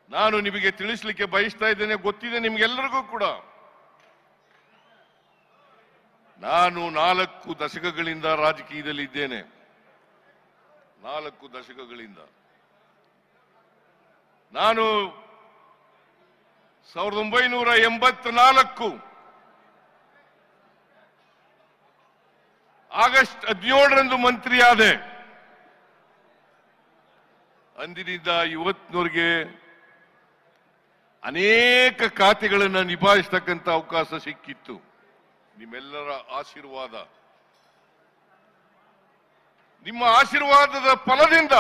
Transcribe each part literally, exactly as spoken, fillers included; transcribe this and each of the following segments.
ನಾನು ನಿಮಗೆ ತಿಳಿಸಲಿಕ್ಕೆ ಬಯಸ್ತಾ ಇದ್ದೇನೆ, ಗೊತ್ತಿದೆ ನಿಮಗೆಲ್ಲರಿಗೂ ಕೂಡ. ನಾನು ನಾಲ್ಕು ದಶಕಗಳಿಂದ ರಾಜಕೀಯದಲ್ಲಿ ಇದ್ದೇನೆ. ನಾಲ್ಕು ದಶಕಗಳಿಂದ ನಾನು ಸಾವಿರದ ಒಂಬೈನೂರ ಎಂಬತ್ನಾಲ್ಕು ಆಗಸ್ಟ್ ಹದಿನೇಳರಂದು ಮಂತ್ರಿಯಾದೆ. ಅಂದಿನಿಂದ ಇವತ್ತಿನವರೆಗೆ ಅನೇಕ ಖಾತೆಗಳನ್ನು ನಿಭಾಯಿಸತಕ್ಕಂಥ ಅವಕಾಶ ಸಿಕ್ಕಿತ್ತು. ನಿಮ್ಮೆಲ್ಲರ ಆಶೀರ್ವಾದ, ನಿಮ್ಮ ಆಶೀರ್ವಾದದ ಫಲದಿಂದ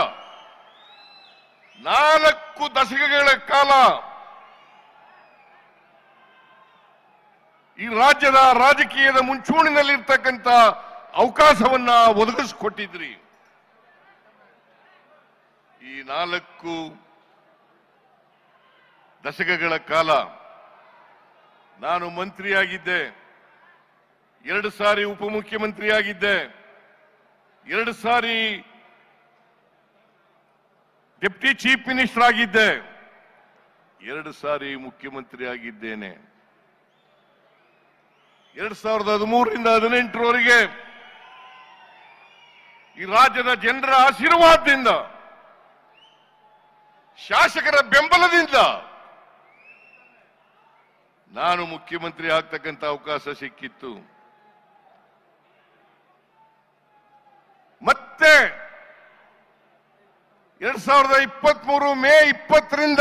ನಾಲ್ಕು ದಶಕಗಳ ಕಾಲ ಈ ರಾಜ್ಯದ ರಾಜಕೀಯದ ಮುಂಚೂಣಿನಲ್ಲಿರ್ತಕ್ಕಂಥ ಅವಕಾಶವನ್ನ ಒದಗಿಸಿಕೊಟ್ಟಿದ್ರಿ. ಈ ನಾಲ್ಕು ದಶಕಗಳ ಕಾಲ ನಾನು ಮಂತ್ರಿಯಾಗಿದ್ದೆ, ಎರಡು ಸಾರಿ ಉಪಮುಖ್ಯಮಂತ್ರಿಯಾಗಿದ್ದೆ, ಎರಡು ಸಾರಿ ಡೆಪ್ಟಿ ಚೀಫ್ ಮಿನಿಸ್ಟರ್ ಆಗಿದ್ದೆ, ಎರಡು ಸಾರಿ ಮುಖ್ಯಮಂತ್ರಿ ಆಗಿದ್ದೇನೆ. ಎರಡ್ ಸಾವಿರದ ಹದಿಮೂರರಿಂದ ಹದಿನೆಂಟರವರೆಗೆ ಈ ರಾಜ್ಯದ ಜನರ ಆಶೀರ್ವಾದದಿಂದ, ಶಾಸಕರ ಬೆಂಬಲದಿಂದ ನಾನು ಮುಖ್ಯಮಂತ್ರಿ ಆಗ್ತಕ್ಕಂಥ ಅವಕಾಶ ಸಿಕ್ಕಿತ್ತು. ಮತ್ತೆ ಎರಡ್ ಸಾವಿರದ ಇಪ್ಪತ್ತ್ ಮೂರು ಮೇ ಇಪ್ಪತ್ತರಿಂದ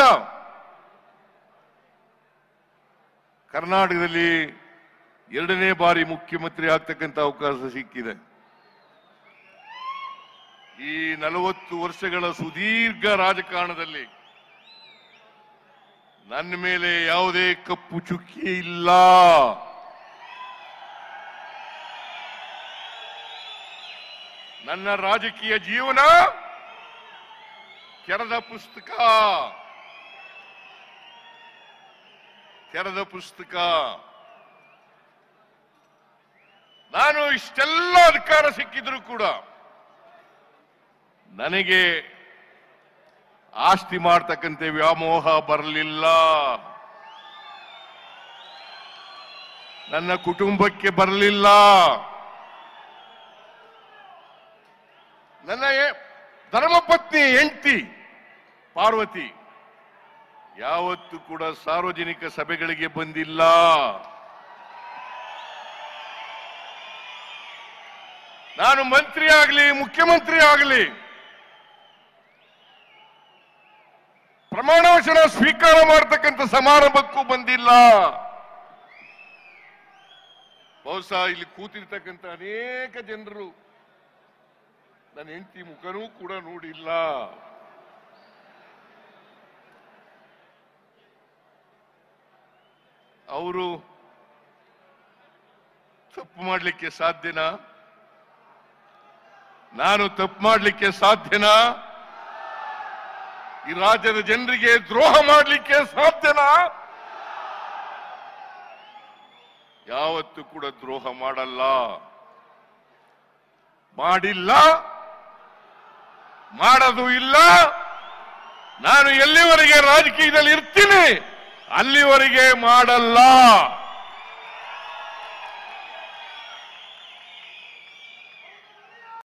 ಕರ್ನಾಟಕದಲ್ಲಿ ಎರಡನೇ ಬಾರಿ ಮುಖ್ಯಮಂತ್ರಿ ಆಗ್ತಕ್ಕಂಥ ಅವಕಾಶ ಸಿಕ್ಕಿದೆ. ಈ ನಲವತ್ತು ವರ್ಷಗಳ ಸುದೀರ್ಘ ರಾಜಕಾರಣದಲ್ಲಿ ನನ್ನ ಮೇಲೆ ಯಾವುದೇ ಕಪ್ಪು ಚುಕ್ಕಿ ಇಲ್ಲ. ನನ್ನ ರಾಜಕೀಯ ಜೀವನ ತೆರೆದ ಪುಸ್ತಕ, ತೆರೆದ ಪುಸ್ತಕ. ನಾನು ಇಷ್ಟೆಲ್ಲ ಅಧಿಕಾರ ಸಿಕ್ಕಿದ್ರು ಕೂಡ ನನಗೆ ಆಸ್ತಿ ಮಾಡ್ತಕ್ಕಂಥ ವ್ಯಾಮೋಹ ಬರಲಿಲ್ಲ, ನನ್ನ ಕುಟುಂಬಕ್ಕೆ ಬರಲಿಲ್ಲ. ನನ್ನ ಧರ್ಮಪತ್ನಿ ಹೆಂಡತಿ ಪಾರ್ವತಿ ಯಾವತ್ತೂ ಕೂಡ ಸಾರ್ವಜನಿಕ ಸಭೆಗಳಿಗೆ ಬಂದಿಲ್ಲ. ನಾನು ಮಂತ್ರಿ ಆಗಲಿ ಮುಖ್ಯಮಂತ್ರಿ ಆಗಲಿ ಪ್ರಮಾಣ ವಚನ ಸ್ವೀಕಾರ ಮಾಡತಕ್ಕಂಥ ಸಮಾರಂಭಕ್ಕೂ ಬಂದಿಲ್ಲ. ಬಹುಶಃ ಇಲ್ಲಿ ಕೂತಿರ್ತಕ್ಕಂಥ ಅನೇಕ ಜನರು ನನ್ನ ಹೆಂಡತಿ ಮುಖನೂ ಕೂಡ ನೋಡಿಲ್ಲ. ಅವರು ತಪ್ಪು ಮಾಡಲಿಕ್ಕೆ ಸಾಧ್ಯನಾ? ನಾನು ತಪ್ಪು ಮಾಡಲಿಕ್ಕೆ ಸಾಧ್ಯನಾ? ಈ ರಾಜ್ಯದ ಜನರಿಗೆ ದ್ರೋಹ ಮಾಡಲಿಕ್ಕೆ ಸಾಧ್ಯನಾ? ಯಾವತ್ತೂ ಕೂಡ ದ್ರೋಹ ಮಾಡಲ್ಲ, ಮಾಡಿಲ್ಲ, ಮಾಡೋದು ಇಲ್ಲ. ನಾನು ಎಲ್ಲಿವರೆಗೆ ರಾಜಕೀಯದಲ್ಲಿ ಇರ್ತೀನಿ ಅಲ್ಲಿವರೆಗೆ ಮಾಡಲ್ಲ.